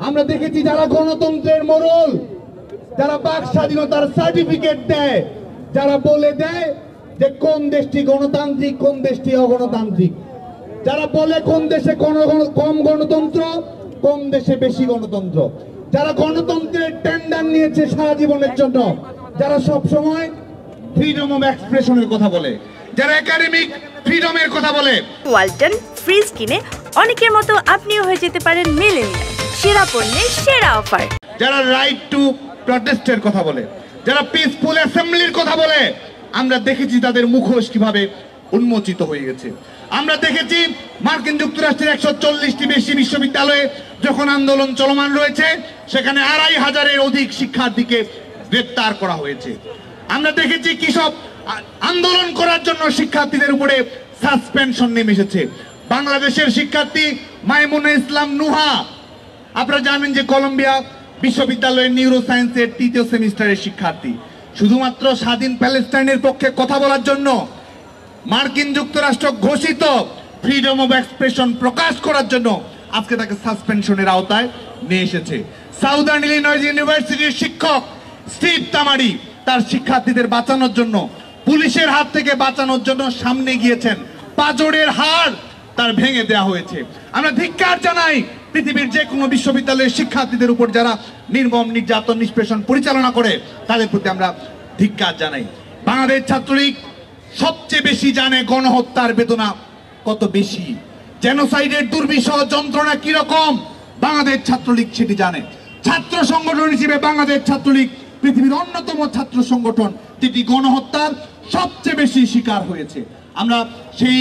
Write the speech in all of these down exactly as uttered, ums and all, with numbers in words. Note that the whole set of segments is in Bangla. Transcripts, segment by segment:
আমরা দেখেছি যারা গণতন্ত্রের মোড়ল, যারা বাক স্বাধীনতার সার্টিফিকেট দেয়, যারা বলে দেয় যে কোন দেশটি গণতান্ত্রিক কোন দেশটি অগণতান্ত্রিক, যারা বলে কোন দেশে কম গণতন্ত্র কোন দেশে বেশি গণতন্ত্র, যারা গণতন্ত্রের টেন্ডার নিয়েছে সারা জীবনের জন্য, যারা সব সময় ফ্রিডম অফ এক্সপ্রেশনের কথা বলে, যারা একাডেমিক ফ্রিডমের কথা বলে। ওয়ালটন ফ্রিজ কিনে অনেকের মতো আপনিও হয়ে যেতে পারেন মিলেনিয়াল, সেরা পণ্যের সেরা অফার। যারা রাইট টু প্রটেস্টের কথা বলে, যারা পিসফুল অ্যাসেম্বলির কথা বলে, আমরা দেখেছি তাদের মুখোশ কিভাবে উন্মোচিত হয়ে গেছে। আমরা দেখেছি মার্কিন যুক্তরাষ্ট্রের একশো চল্লিশটি বেশি বিশ্ববিদ্যালয়ে যখন আন্দোলন চলমান রয়েছে সেখানে আড়াই হাজারের অধিক শিক্ষার্থীকে গ্রেপ্তার করা হয়েছে। আমরা দেখেছি কিসব আন্দোলন করার জন্য শিক্ষার্থীদের উপরে সাসপেনশন নেমে এসেছে। বাংলাদেশের শিক্ষার্থী মাইমুনা ইসলাম নুহা, আপনারা জানেন যে কলম্বিয়া বিশ্ববিদ্যালয়ের নিউরো সায়েন্সের তৃতীয় সেমিস্টারের শিক্ষার্থী, শুধুমাত্র স্বাধীন প্যালেস্টাইনের পক্ষে কথা বলার জন্য মার্কিন যুক্তরাষ্ট্র ঘোষিত ফ্রিডম অফ এক্সপ্রেশন প্রকাশ করার জন্য আজকে তাকে সাসপেনশনের আওতায় নিয়ে এসেছে। সাউদার্ন ইলিনয়েস ইউনিভার্সিটির শিক্ষক স্টিভ তামারি তার শিক্ষার্থীদের বাঁচানোর জন্য, পুলিশের হাত থেকে বাঁচানোর জন্য সামনে গিয়েছেন, পাঁজরের হাড় তার ভেঙে দেওয়া হয়েছে। আমরা ধিক্কার জানাই পৃথিবীর যে কোনো বিশ্ববিদ্যালয়ের শিক্ষার্থীদের উপর যারা নির্মম নির্যাতন নিষ্পেষণ পরিচালনা করে তাদের প্রতি আমরা ধিক্কার জানাই। বাংলাদেশ ছাত্রলীগ সবচেয়ে বেশি জানে গণহত্যার বেদনা কত বেশি, জেনোসাইডের দুর্বিষহ যন্ত্রণা কি রকম, বাংলাদেশ ছাত্রলীগ সেটি জানে। ছাত্র সংগঠন হিসেবে বাংলাদেশ ছাত্রলীগ পৃথিবীর অন্যতম ছাত্র সংগঠন যেটি গণহত্যার সবচেয়ে বেশি শিকার হয়েছে। আমরা সেই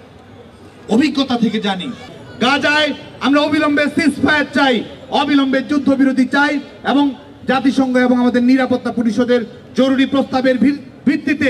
অভিজ্ঞতা থেকে জানি। গাজায় আমরা অবিলম্বে সিজফায়ার চাই, অবিলম্বে যুদ্ধবিরতি চাই এবং জাতিসংঘ এবং আমাদের নিরাপত্তা পরিষদের জরুরি প্রস্তাবের ভিত্তিতে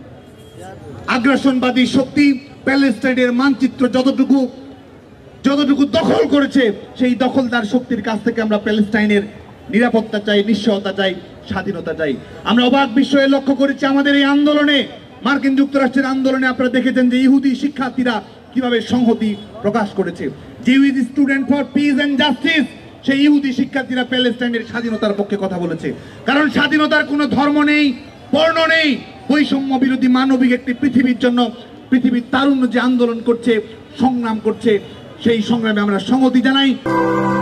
আগ্রাসনবাদী শক্তি প্যালেস্টাইনের মানচিত্র যতটুকু যতটুকু দখল করেছে সেই দখলদার শক্তির কাছ থেকে আমরা প্যালেস্টাইনের নিরাপত্তা চাই, নিশ্চয়তা চাই, স্বাধীনতা চাই। আমরা অবাক বিস্ময়ে লক্ষ্য করেছি আমাদের এই আন্দোলনে, মার্কিন যুক্তরাষ্ট্রের আন্দোলনে আপনারা দেখেছেন যে ইহুদি শিক্ষার্থীরা কিভাবে সংহতি প্রকাশ করেছে। Jewish student for peace and justice, সেই ইহুদি শিক্ষার্থীরা প্যালেস্টাইনের স্বাধীনতার পক্ষে কথা বলেছে। কারণ স্বাধীনতার কোনো ধর্ম নেই, বর্ণ নেই, বৈষম্য বিরোধী মানবিক একটি পৃথিবীর জন্য পৃথিবীর তারুণ্য যে আন্দোলন করছে, সংগ্রাম করছে, সেই সংগ্রামে আমরা সংহতি জানাই।